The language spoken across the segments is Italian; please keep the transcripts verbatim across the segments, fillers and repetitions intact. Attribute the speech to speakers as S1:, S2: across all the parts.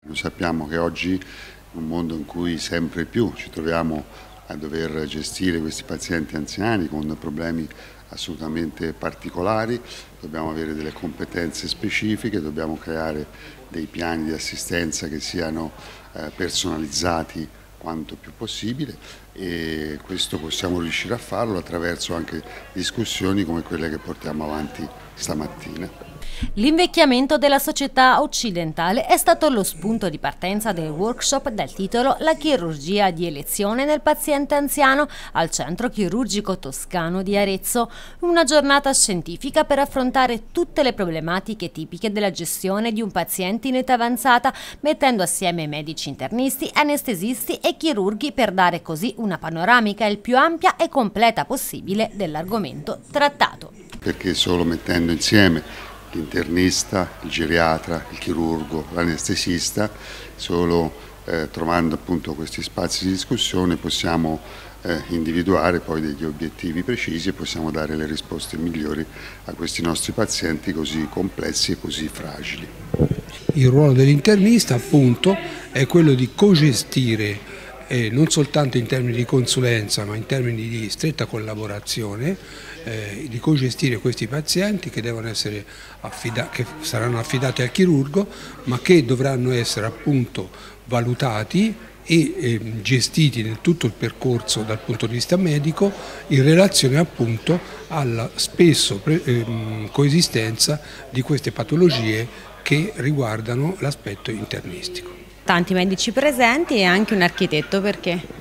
S1: Noi sappiamo che oggi, in un mondo in cui sempre più ci troviamo a dover gestire questi pazienti anziani con problemi assolutamente particolari, dobbiamo avere delle competenze specifiche, dobbiamo creare dei piani di assistenza che siano eh, personalizzati quanto più possibile, e questo possiamo riuscire a farlo attraverso anche discussioni come quelle che portiamo avanti stamattina.
S2: L'invecchiamento della società occidentale è stato lo spunto di partenza del workshop dal titolo La chirurgia di elezione nel paziente anziano al Centro Chirurgico Toscano di Arezzo, una giornata scientifica per affrontare tutte le problematiche tipiche della gestione di un paziente in età avanzata, mettendo assieme medici internisti, anestesisti e chirurghi per dare così una panoramica il più ampia e completa possibile dell'argomento trattato.
S1: Perché solo mettendo insieme l'internista, il geriatra, il chirurgo, l'anestesista, solo eh, trovando appunto questi spazi di discussione possiamo eh, individuare poi degli obiettivi precisi e possiamo dare le risposte migliori a questi nostri pazienti così complessi e così fragili.
S3: Il ruolo dell'internista appunto è quello di cogestire eh, non soltanto in termini di consulenza ma in termini di stretta collaborazione, Eh, di cogestire questi pazienti che, devono essere affida- che saranno affidati al chirurgo, ma che dovranno essere appunto valutati e eh, gestiti nel tutto il percorso dal punto di vista medico in relazione appunto alla spesso pre- eh, coesistenza di queste patologie che riguardano l'aspetto internistico.
S2: Tanti medici presenti e anche un architetto, perché?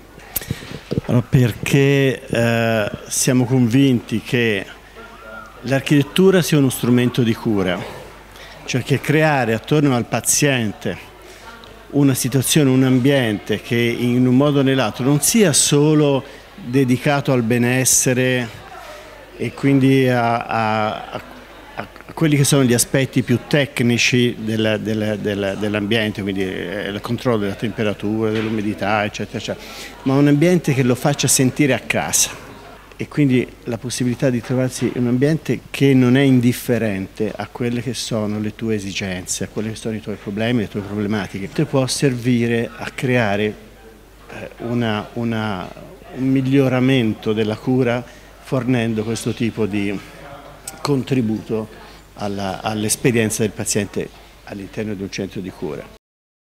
S4: Perché eh, siamo convinti che l'architettura sia uno strumento di cura, cioè che creare attorno al paziente una situazione, un ambiente che in un modo o nell'altro non sia solo dedicato al benessere e quindi a, a, a a quelli che sono gli aspetti più tecnici del, del, del, dell'ambiente, quindi il controllo della temperatura, dell'umidità, eccetera, eccetera, ma un ambiente che lo faccia sentire a casa e quindi la possibilità di trovarsi in un ambiente che non è indifferente a quelle che sono le tue esigenze, a quelli che sono i tuoi problemi, le tue problematiche, ti può servire a creare una, una, un miglioramento della cura fornendo questo tipo di contributo all'esperienza del paziente all'interno di un centro di cura.